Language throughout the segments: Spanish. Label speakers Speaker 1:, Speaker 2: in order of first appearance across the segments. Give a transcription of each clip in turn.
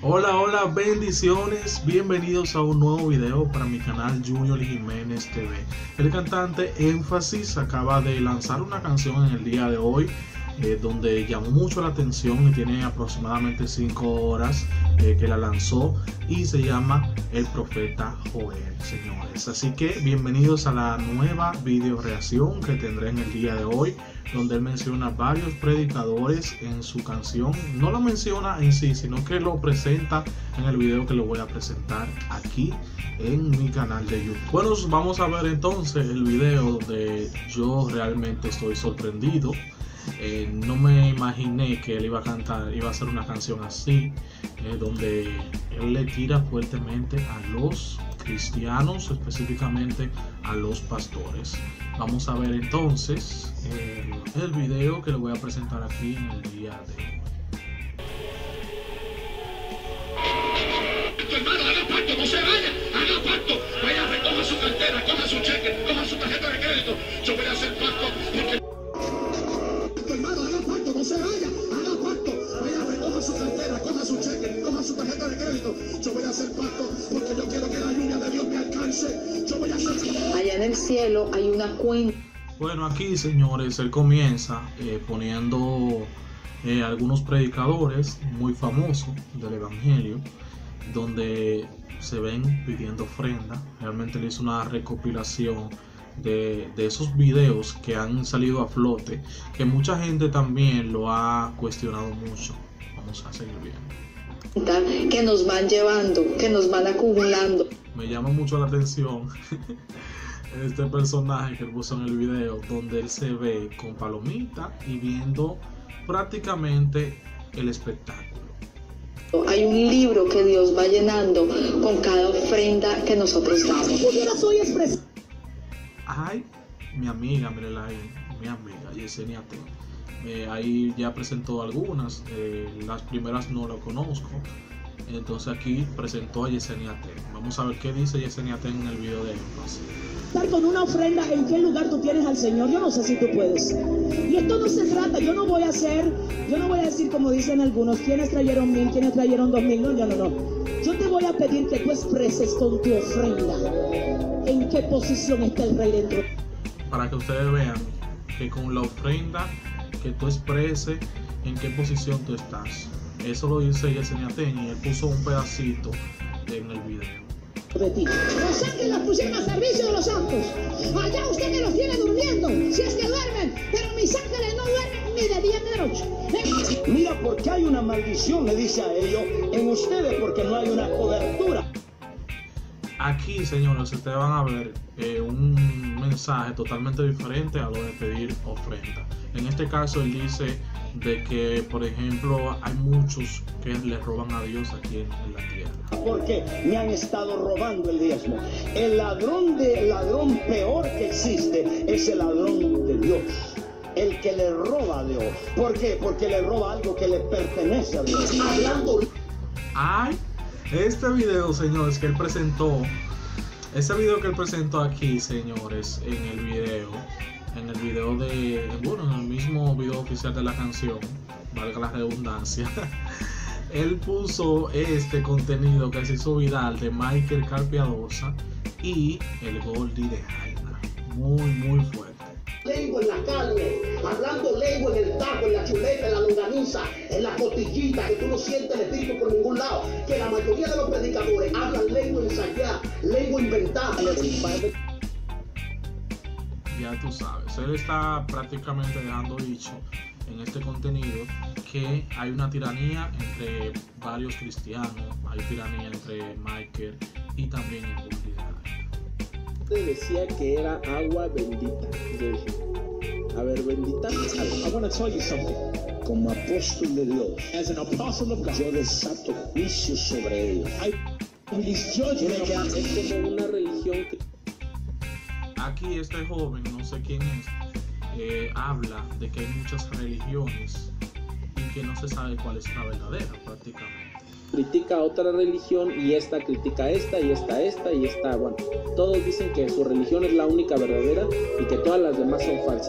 Speaker 1: Hola, hola, bendiciones, bienvenidos a un nuevo video para mi canal Junior Jiménez TV. El cantante Énfasis acaba de lanzar una canción en el día de hoy donde llamó mucho la atención y tiene aproximadamente 5 horas que la lanzó y se llama El Profeta Joel, señores. Así que bienvenidos a la nueva video reacción que tendré en el día de hoy, donde él menciona varios predicadores en su canción. No lo menciona en sí, sino que lo presenta en el video que lo voy a presentar aquí en mi canal de YouTube. Bueno, vamos a ver entonces el video donde yo realmente estoy sorprendido. No me imaginé que él iba a hacer una canción así, donde él le tira fuertemente a los cristianos, específicamente a los pastores. Vamos a ver entonces el video que le voy a presentar aquí en el día de hoy.
Speaker 2: Tu hermano, haga pacto, no se vaya, haga pacto, vaya, recoja su cartera, coja su cheque, coja su tarjeta de crédito. Yo voy a hacer pacto porque tu hermano, haga pacto, no se vaya, haga pacto, vaya, recoja su cartera, coja su cheque, coja su tarjeta de crédito. Yo voy a hacer pacto porque yo quiero que la lluvia de Dios me alcance. Yo voy a hacer.
Speaker 3: Allá en el cielo hay una cuenta.
Speaker 1: Bueno, aquí, señores, él comienza poniendo algunos predicadores muy famosos del evangelio, donde se ven pidiendo ofrenda. Realmente le hizo una recopilación de esos videos que han salido a flote, que mucha gente también lo ha cuestionado mucho. Vamos a seguir viendo.
Speaker 3: Que nos van llevando, que nos van acumulando.
Speaker 1: Me llama mucho la atención este personaje que él puso en el video, donde él se ve con palomita y viendo prácticamente el espectáculo.
Speaker 3: Hay un libro que Dios va llenando con cada ofrenda que nosotros damos.
Speaker 1: Ay, mi amiga, mírela ahí, mi amiga Yesenia T. Ahí ya presentó algunas, las primeras no lo conozco. Entonces aquí presentó a Yesenia T. Vamos a ver qué dice Yesenia T en el video de Énfasis.
Speaker 4: Con una ofrenda, ¿en qué lugar tú tienes al Señor? Yo no sé si tú puedes. Y esto no se trata, yo no voy a decir como dicen algunos, quienes trajeron 1000, quienes trajeron 2000. No. Yo te voy a pedir que tú expreses con tu ofrenda en qué posición está el Rey dentro.
Speaker 1: Para que ustedes vean que con la ofrenda que tú expreses en qué posición tú estás. Eso lo dice Yesenia T y él puso un pedacito en el video.
Speaker 4: De ti.
Speaker 5: Los ángeles los pusieron a servicio de los santos. Allá usted que los tiene durmiendo, si es que duermen, pero mis ángeles no duermen ni de día ni de noche.
Speaker 6: Mira, porque hay una maldición, le dice a ellos, en ustedes, porque no hay una cobertura.
Speaker 1: Aquí, señores, ustedes van a ver un mensaje totalmente diferente a lo de pedir ofrenda. En este caso, él dice de que, por ejemplo, hay muchos que le roban a Dios aquí en la tierra.
Speaker 6: Porque me han estado robando el diezmo. El ladrón peor que existe es el ladrón de Dios. El que le roba a Dios. ¿Por qué? Porque le roba algo que le pertenece a Dios. Hablando.
Speaker 1: Ay, este video, señores, que él presentó. Ese video que él presentó aquí, señores, en el video en el mismo video oficial de la canción, valga la redundancia, él puso este contenido que se hizo viral de Michael Carpiadosa y el Goldie de Jaina. Muy fuerte.
Speaker 2: Lengua en la carne, hablando lengua en el taco, en la chuleta, en la longaniza, en la costillita, que tú no sientes el espíritu por ningún lado. Que la mayoría de los predicadores hablan lengua ensayada, lengua inventada.
Speaker 1: Ya tú sabes, él está prácticamente dejando dicho en este contenido que hay una tiranía entre varios cristianos, hay tiranía entre Michael y también el Goldie de Jaina.
Speaker 7: Decía que era agua bendita. Yo dije, a ver, bendita. I want to tell you something.
Speaker 6: Como apóstol de Dios,
Speaker 7: As an apostle of God,
Speaker 6: yo desato juicio sobre ellos.
Speaker 7: es como una religión que...
Speaker 1: Aquí este joven, no sé quién es, habla de que hay muchas religiones y que no se sabe cuál es la verdadera prácticamente.
Speaker 7: critica a otra religión y esta critica a esta y esta y esta. Bueno, todos dicen que su religión es la única verdadera y que todas las demás son falsas.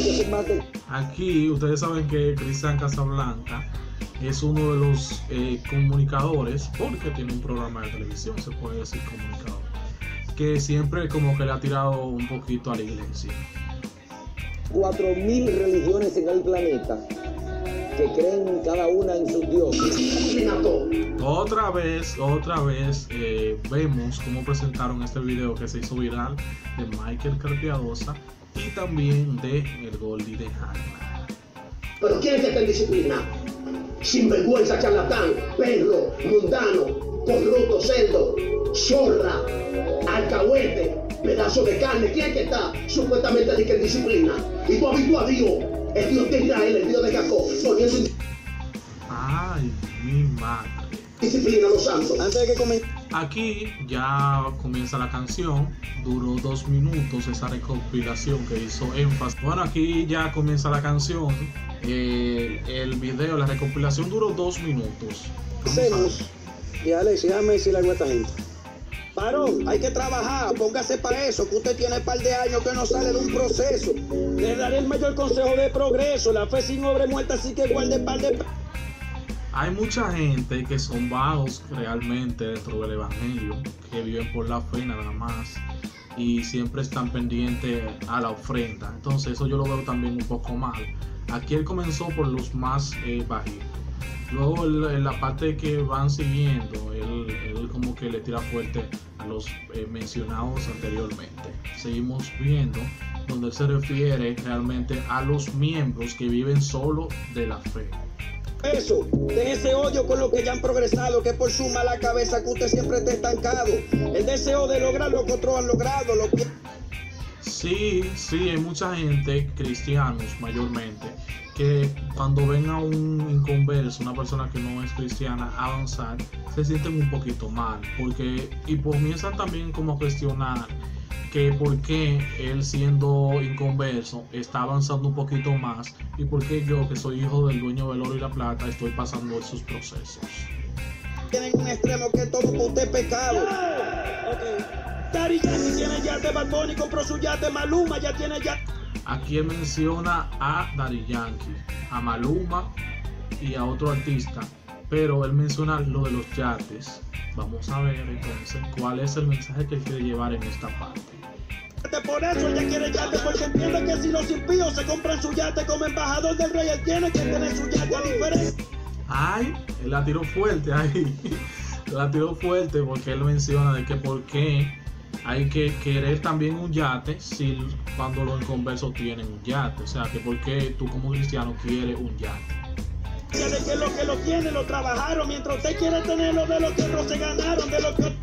Speaker 1: Aquí ustedes saben que Cristian Casablanca es uno de los comunicadores, porque tiene un programa de televisión, se puede decir comunicador, que siempre como que le ha tirado un poquito a la iglesia.
Speaker 6: 4.000 religiones en el planeta que creen cada una en sus dioses.
Speaker 1: Otra vez vemos cómo presentaron este video que se hizo viral de Michael Carpiadosa y también de el Goldie de Hanna.
Speaker 2: Pero ¿quién es que está en disciplina? Sinvergüenza, charlatán, perro, mundano, corrupto, cerdo, zorra, alcahuete, pedazo de carne. ¿Quién es que está supuestamente en disciplina? Y tú has visto a Dios, el Dios de Israel, el Dios de Jacob, poniendo
Speaker 1: Ay, mi madre.
Speaker 2: disciplina a los santos.
Speaker 6: Antes de que comience.
Speaker 1: Aquí ya comienza la canción, duró 2 minutos esa recopilación que hizo énfasis. Bueno, aquí ya comienza la canción, el video, la recopilación duró 2 minutos.
Speaker 6: Hacemos. Y Alex, déjame decirle algo a esta gente. Varón, hay que trabajar, póngase para eso, que usted tiene un par de años que no sale de un proceso. Le daré el mayor consejo de progreso, la fe sin obra es muerta, así que guarde par de...
Speaker 1: Hay mucha gente que son vagos realmente dentro del evangelio, que viven por la fe nada más y siempre están pendientes a la ofrenda. Entonces eso yo lo veo también un poco mal. Aquí él comenzó por los más bajitos. Luego en la parte que van siguiendo, él como que le tira fuerte a los mencionados anteriormente. Seguimos viendo donde él se refiere realmente a los miembros que viven solo de la fe.
Speaker 6: Eso, de ese odio con lo que ya han progresado, que por su mala cabeza que usted siempre está estancado. El deseo de lograr lo que otros han logrado.
Speaker 1: Sí, hay mucha gente, cristianos mayormente, que cuando ven a un inconverso, una persona que no es cristiana, avanzar, se sienten un poquito mal, porque y comienzan también como a cuestionar que por qué él siendo inconverso está avanzando un poquito más y por qué yo, que soy hijo del dueño del oro y la plata, estoy pasando esos procesos.
Speaker 6: Tienen un extremo que todo para usted es pecado. Daddy Yankee tiene yate, Bad Bunny compró su yate, Maluma ya tiene yate.
Speaker 1: Aquí él menciona a Daddy Yankee, a Maluma y a otro artista, pero él menciona lo de los yates. Vamos a ver entonces cuál es el mensaje que él quiere llevar en esta parte.
Speaker 6: Por eso ella quiere yate, porque entiende que si los impíos se compran su yate como embajador del rey, él tiene que tener su yate a diferencia.
Speaker 1: Ay, él la tiró fuerte ahí. La tiró fuerte porque él menciona de que por qué hay que querer también un yate si cuando los inconversos tienen un yate. O sea, que por qué tú como cristiano quieres un yate.
Speaker 6: De que los que lo tienen lo trabajaron, mientras usted quiere tenerlo de los que otros se ganaron, de los que...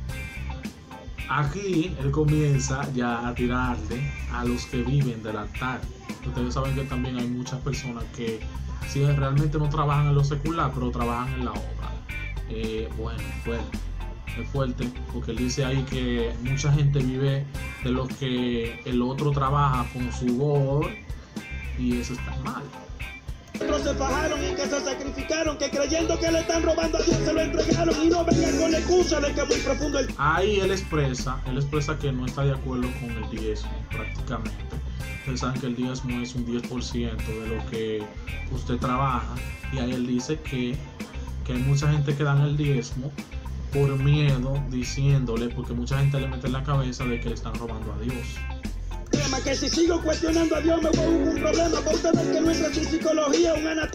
Speaker 1: Aquí él comienza ya a tirarle a los que viven del altar. Ustedes saben que también hay muchas personas que sí, realmente no trabajan en lo secular, pero trabajan en la obra. Bueno, es fuerte, porque él dice ahí que mucha gente vive de lo que el otro trabaja con sudor y eso está mal.
Speaker 6: Otros se fajaron y que se sacrificaron, que creyendo que le están robando a Dios se lo entregaron y no vengan con la excusa de que es muy profundo el...
Speaker 1: Ahí él expresa que no está de acuerdo con el diezmo prácticamente. Ustedes saben que el diezmo es un 10% de lo que usted trabaja y ahí él dice que hay mucha gente que dan el diezmo por miedo, diciéndole, porque mucha gente le mete en la cabeza de que le están robando a Dios.
Speaker 6: Que si sigo cuestionando a Dios me voy a un problema, para usted ver que nuestra psicología es una...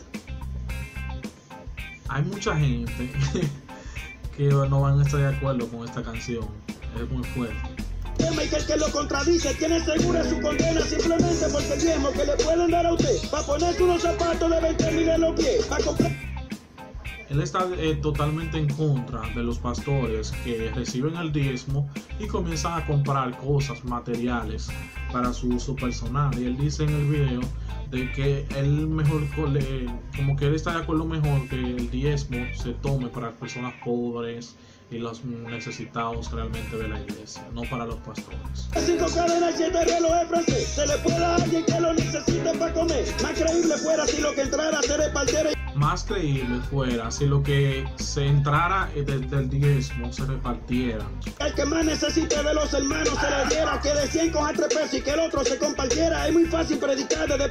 Speaker 1: Hay mucha gente que no van a estar de acuerdo con esta canción, es muy fuerte.
Speaker 6: Y que el que lo contradice tiene segura su condena simplemente porque el diezmo que le pueden dar a usted para ponerse unos zapatos de 20,000 en los pies, para comprar...
Speaker 1: Él está totalmente en contra de los pastores que reciben el diezmo y comienzan a comprar cosas materiales para su uso personal. Y él dice en el video de que él mejor, como que él está de acuerdo mejor que el diezmo se tome para las personas pobres y los necesitados realmente de la iglesia, no para los pastores.
Speaker 6: 5 cadenas y 7 relojes francés, se le puede a alguien que lo necesite para comer. Más creíble fuera si lo que entrara a ser el partero.
Speaker 1: más creíble fuera si lo que se entrara desde el diezmo se repartiera.
Speaker 6: El que más necesite de los hermanos se le diera, que de 100 coja 3 pesos y que el otro se compartiera. Es muy fácil predicar desde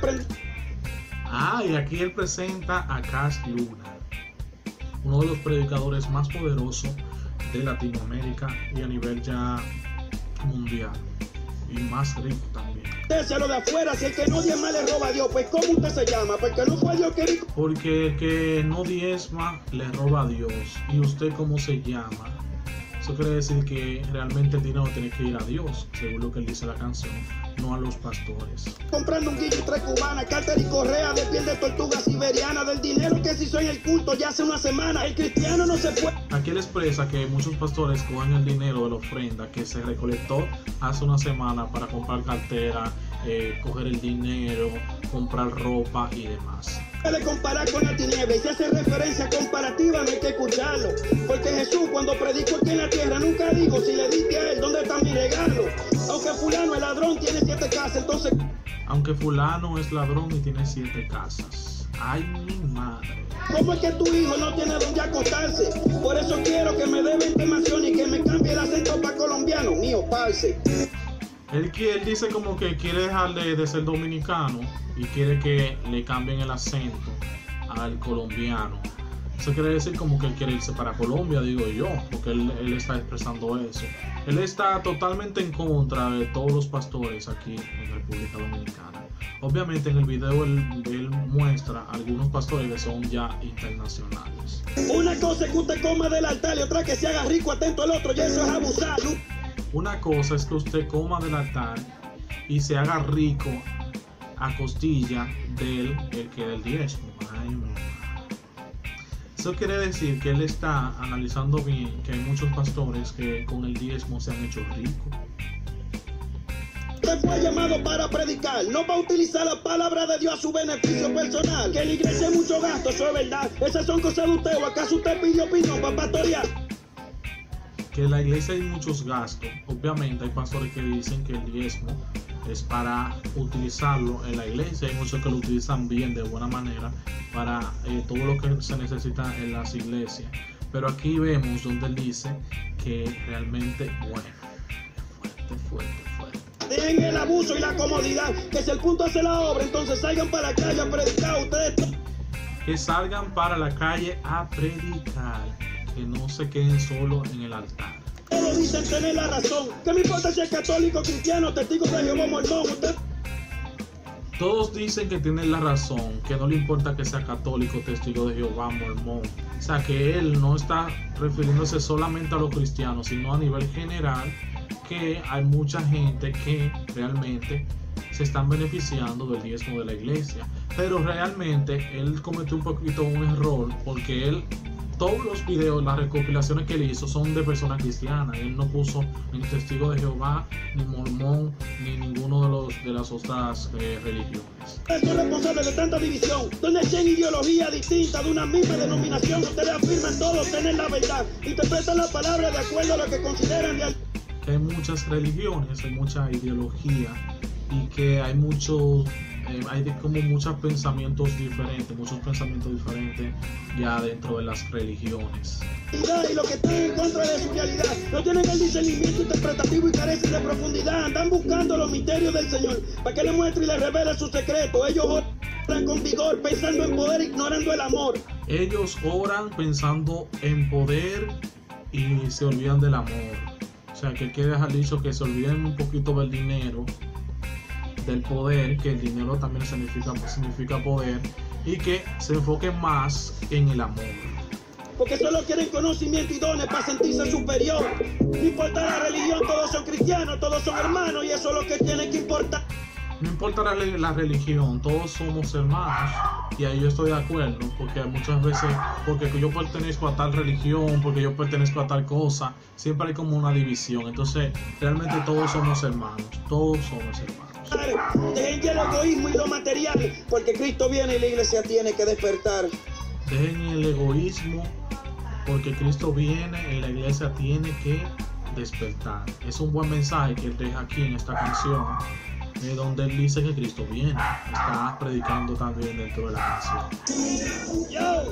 Speaker 1: Y aquí él presenta a Cash Luna, uno de los predicadores más poderosos de Latinoamérica y a nivel ya mundial, y más rico también.
Speaker 6: Usted lo de afuera, si el que no diezma le roba a Dios, pues ¿cómo usted se llama? Porque no fue Dios que dijo.
Speaker 1: Porque el que no diezma le roba a Dios. ¿Y usted cómo se llama? Eso quiere decir que realmente el dinero tiene que ir a Dios, según lo que él dice la canción, no a los pastores.
Speaker 6: Comprando un guillo y 3 cubanas, cárter y correa de piel de tortuga siberiana, del dinero que se hizo en el culto ya hace una semana. El cristiano no se puede.
Speaker 1: Aquí él expresa que muchos pastores cogen el dinero de la ofrenda que se recolectó hace una semana para comprar cartera, coger el dinero, comprar ropa y demás.
Speaker 6: Puede comparar con la tiniebla y si hace referencia comparativa no hay que escucharlo, porque Jesús cuando predicó aquí en la tierra nunca dijo si le diste a él dónde está mi regalo. Aunque fulano el ladrón tiene 7 casas, entonces
Speaker 1: aunque fulano es ladrón y tiene 7 casas. Ay, mi madre.
Speaker 6: ¿Cómo es que tu hijo no tiene donde acostarse? Por eso quiero que me dé 20 mansiones y que me cambie el acento para colombiano mío, parce.
Speaker 1: Él dice como que quiere dejar de ser dominicano y quiere que le cambien el acento al colombiano. Eso quiere decir como que él quiere irse para Colombia, digo yo, porque él está expresando eso. Él está totalmente en contra de todos los pastores aquí en República Dominicana. Obviamente en el video él muestra algunos pastores que son ya internacionales.
Speaker 6: Una cosa es que usted coma del altar y otra que se haga rico atento al otro, y eso es abusar.
Speaker 1: Una cosa es que usted coma del altar y se haga rico a costilla del que del diezmo. Ay, mi madre. Eso quiere decir que él está analizando bien que hay muchos pastores que con el diezmo se han hecho ricos.
Speaker 6: Usted fue llamado para predicar, no para utilizar la palabra de Dios a su beneficio personal. Que en la iglesia hay mucho gasto, eso es verdad. Esas son cosas de usted, o acaso usted pidió opinión para pastorear.
Speaker 1: Que en la iglesia hay muchos gastos. Obviamente hay pastores que dicen que el diezmo es para utilizarlo en la iglesia. Hay muchos que lo utilizan bien, de buena manera, para todo lo que se necesita en las iglesias. Pero aquí vemos donde él dice que realmente, bueno, fuerte.
Speaker 6: Dejen el abuso y la comodidad, que si el punto hace la obra, entonces salgan para la calle a predicar ustedes.
Speaker 1: Que salgan para la calle a predicar, que no se queden solo en el altar.
Speaker 6: Todos dicen tener la razón. ¿Qué me importa si es católico, cristiano, testigo de Jehová, mormón?
Speaker 1: Todos dicen que tienen la razón, que no le importa que sea católico, testigo de Jehová, mormón. O sea, que él no está refiriéndose solamente a los cristianos, sino a nivel general, que hay mucha gente que realmente se están beneficiando del diezmo de la iglesia. Pero realmente él cometió un poquito un error, porque todos los videos, las recopilaciones que él hizo son de personas cristianas. Él no puso ni testigo de Jehová, ni mormón, ni ninguno de las otras religiones.
Speaker 6: Son responsables de tanta división, donde hay ideologías distintas de una misma denominación. Ustedes afirman todos tener la verdad, interpretan la palabra de acuerdo a lo que consideran de.
Speaker 1: Que hay muchas religiones, hay mucha ideología y que hay como muchos pensamientos diferentes ya dentro de las religiones.
Speaker 6: Y los que están en contra de su realidad no tienen el discernimiento interpretativo y carecen de profundidad. Andan buscando los misterios del Señor para que le muestre y le revele sus secretos. Ellos oran con vigor, pensando en poder, ignorando el amor.
Speaker 1: Ellos oran pensando en poder y se olvidan del amor. O sea, que hay que dejar dicho que se olviden un poquito del dinero, del poder, que el dinero también significa poder, y que se enfoquen más en el amor.
Speaker 6: Porque solo quieren conocimiento y dones para sentirse superior. No importa la religión, todos son cristianos, todos son hermanos, y eso es lo que tiene que importar.
Speaker 1: No importa la religión, todos somos hermanos, y ahí yo estoy de acuerdo, porque muchas veces, porque yo pertenezco a tal religión, porque yo pertenezco a tal cosa, siempre hay como una división. Entonces realmente todos somos hermanos.
Speaker 6: Dejen ya el egoísmo y lo material, porque Cristo viene y la iglesia tiene que despertar.
Speaker 1: Dejen el egoísmo, porque Cristo viene y la iglesia tiene que despertar. Es un buen mensaje que él deja aquí en esta canción, donde él dice que Cristo viene. Está predicando también dentro de la canción.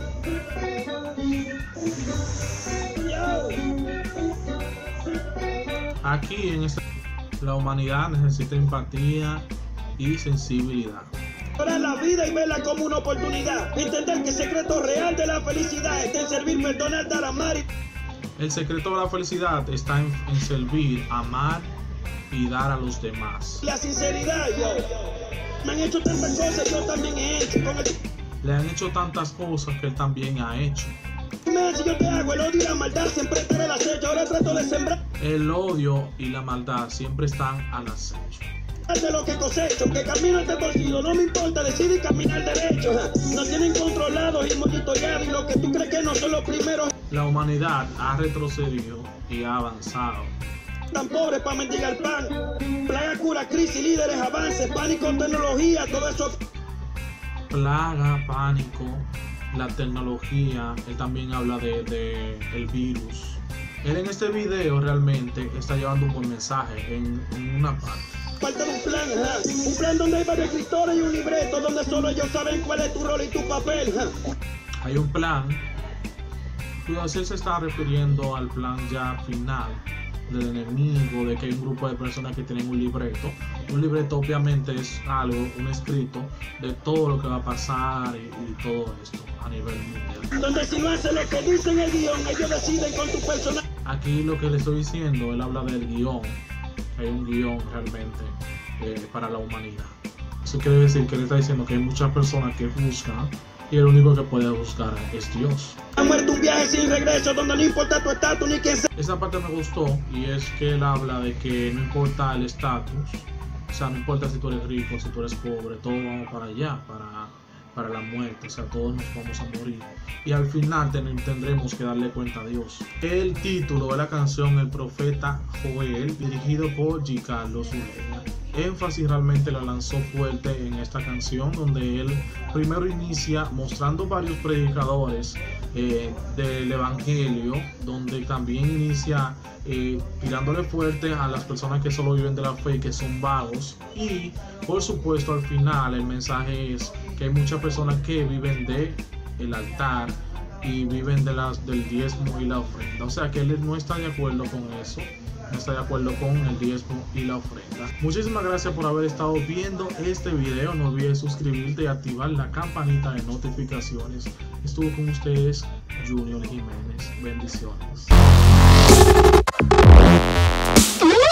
Speaker 1: Aquí en la humanidad necesita empatía y sensibilidad.
Speaker 6: Para la vida y verla como una oportunidad. Entender que el secreto real de la felicidad está en servir, perdonar, dar, amar.
Speaker 1: El secreto de la felicidad está en servir, amar y dar a los demás.
Speaker 6: La sinceridad, me han hecho tantas cosas, yo también he hecho.
Speaker 1: Le han hecho tantas cosas que él también ha hecho.
Speaker 6: Si yo te hago el odio y la maldad, siempre estaré al acecho. Ahora trato de sembrar.
Speaker 1: El odio y la maldad siempre están al acecho.
Speaker 6: De lo que cosecho, que camino este torcido, no me importa, decidí caminar derecho. Nos tienen controlados y monitoreados, y lo que tú crees que no son los primeros.
Speaker 1: La humanidad ha retrocedido y ha avanzado.
Speaker 6: Tan pobres para mendigar pan, plaga, cura, crisis, líderes, avances, pánico, tecnología, todo eso.
Speaker 1: Plaga, pánico, la tecnología, él también habla de el virus. Él en este video realmente está llevando un buen mensaje en una parte.
Speaker 6: Falta de un plan donde hay varios escritores y un libreto donde solo ellos saben cuál es tu rol y tu papel.
Speaker 1: Hay un plan, pero él se está refiriendo al plan ya final del enemigo, de que hay un grupo de personas que tienen un libreto. Un libreto obviamente es algo, un escrito de todo lo que va a pasar y todo esto a nivel mundial.
Speaker 6: Donde si no hace lo que dicen el guión, ellos deciden con tu personaje.
Speaker 1: Aquí lo que le estoy diciendo, él habla del guión. Hay un guión realmente para la humanidad. Eso quiere decir que él está diciendo que hay muchas personas que buscan y el único que puede buscar es Dios.
Speaker 6: Ha muerto un viaje sin regreso donde no importa tu estatus ni quién sea.
Speaker 1: Esa parte me gustó y es que él habla de que no importa el estatus, o sea, no importa si tú eres rico, si tú eres pobre, todos vamos para allá, para la muerte, o sea, todos nos vamos a morir. Y al final tendremos que darle cuenta a Dios. El título de la canción, El Profeta Joel, dirigido por Giancarlo Zuleika. Énfasis realmente la lanzó fuerte en esta canción, donde él primero inicia mostrando varios predicadores del evangelio, donde también inicia tirándole fuerte a las personas que solo viven de la fe y que son vagos. Y por supuesto al final el mensaje es que hay muchas personas que viven de el altar y viven del diezmo y la ofrenda, o sea que él no está de acuerdo con eso, no está de acuerdo con el diezmo y la ofrenda. Muchísimas gracias por haber estado viendo este video. No olvides suscribirte y activar la campanita de notificaciones. Estuvo con ustedes Junior Jiménez. Bendiciones.